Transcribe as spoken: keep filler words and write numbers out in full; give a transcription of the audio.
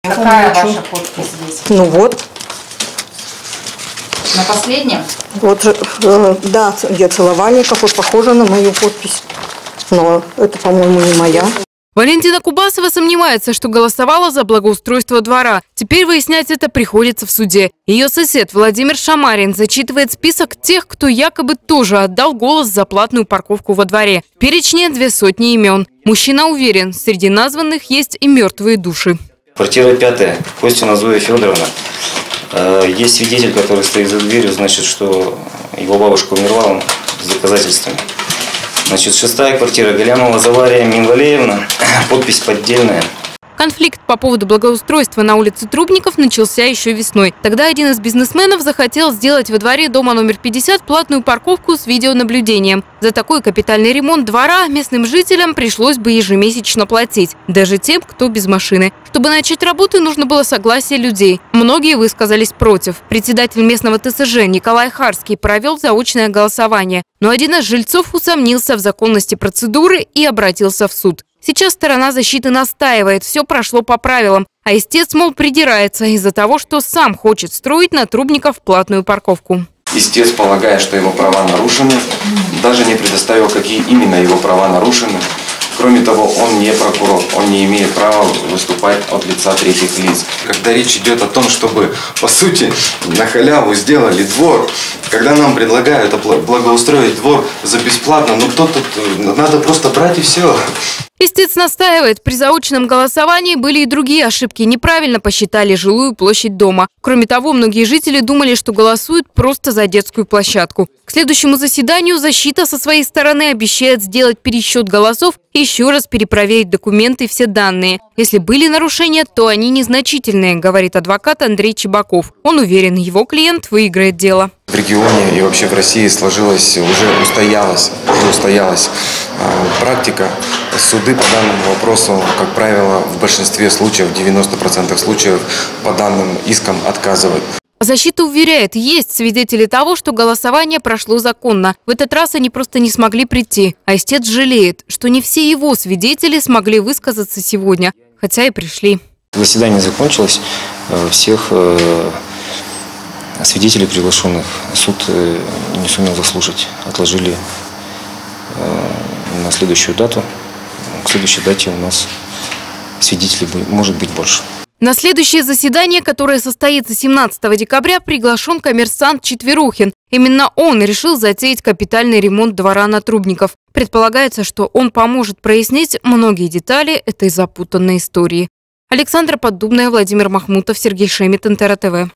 Какая ваша подпись здесь? Ну вот. На последнем? Вот, э, да, где целование, как вот похоже на мою подпись. Но это, по-моему, не моя. Валентина Кубасова сомневается, что голосовала за благоустройство двора. Теперь выяснять это приходится в суде. Ее сосед Владимир Шамарин зачитывает список тех, кто якобы тоже отдал голос за платную парковку во дворе. В перечне две сотни имен. Мужчина уверен, среди названных есть и мертвые души. Квартира пятая, Костина Зоя Федоровна. Есть свидетель, который стоит за дверью, значит, что его бабушка умерла, он с доказательствами. Значит, шестая квартира, Галямова Завария Минвалеевна, подпись поддельная. Конфликт по поводу благоустройства на улице Трубников начался еще весной. Тогда один из бизнесменов захотел сделать во дворе дома номер пятьдесят платную парковку с видеонаблюдением. За такой капитальный ремонт двора местным жителям пришлось бы ежемесячно платить. Даже тем, кто без машины. Чтобы начать работу, нужно было согласие людей. Многие высказались против. Председатель местного Тэ Эс Жэ Николай Харский провел заочное голосование. Но один из жильцов усомнился в законности процедуры и обратился в суд. Сейчас сторона защиты настаивает, все прошло по правилам, а истец, мол, придирается из-за того, что сам хочет строить на Трубников платную парковку. Истец, полагая, что его права нарушены, даже не предоставил, какие именно его права нарушены. Кроме того, он не прокурор, он не имеет права выступать от лица третьих лиц. Когда речь идет о том, чтобы, по сути, на халяву сделали двор, когда нам предлагают благоустроить двор за бесплатно, ну кто тут, надо просто брать и все. Истец настаивает, при заочном голосовании были и другие ошибки. Неправильно посчитали жилую площадь дома. Кроме того, многие жители думали, что голосуют просто за детскую площадку. К следующему заседанию защита со своей стороны обещает сделать пересчет голосов и еще раз перепроверить документы и все данные. Если были нарушения, то они незначительные, говорит адвокат Андрей Чебаков. Он уверен, его клиент выиграет дело. В регионе и вообще в России сложилась, уже устоялась, уже устоялась э, практика. Суды по данному вопросу, как правило, в большинстве случаев, в девяноста процентах случаев, по данным искам отказывают. Защита уверяет, есть свидетели того, что голосование прошло законно. В этот раз они просто не смогли прийти. А истец жалеет, что не все его свидетели смогли высказаться сегодня, хотя и пришли. Заседание закончилось, всех свидетелей приглашенных суд не сумел заслушать. Отложили на следующую дату. К следующей дате у нас свидетелей может быть больше. На следующее заседание, которое состоится семнадцатого декабря, приглашен коммерсант Четверухин. Именно он решил затеять капитальный ремонт двора на Трубников. Предполагается, что он поможет прояснить многие детали этой запутанной истории. Александра Поддубная, Владимир Махмутов, Сергей Шемет, Интер Тэ Вэ.